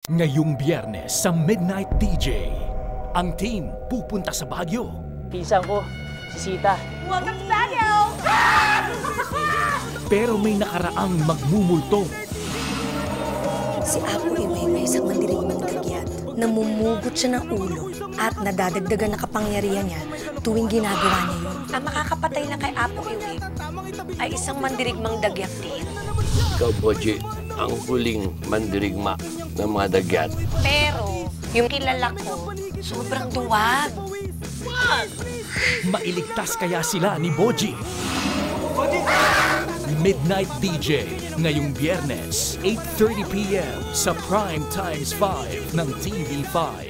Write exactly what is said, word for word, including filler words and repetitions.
Ngayong Biyernes sa Midnight D J, ang team pupunta sa Baguio. Pinsan ko, si Sita. Welcome to Baguio! Pero may nakaraang magmumulto. Si Apo Iwe may isang mandirigmang dagyat. Namumugot siya ng ulo at nadadagdagan na kapangyarihan niya tuwing ginagawa niya yun. Ang makakapatay na kay Apo Iwe ay isang mandirigmang dagyat din. Ikaw, Boji, ang huling mandirigma ng mga dagyat. Pero yung kilala ko, sobrang duwag. Mailigtas kaya sila ni Boji? Midnight D J, ngayong Biyernes, eight thirty p m sa Prime Times five ng T V five.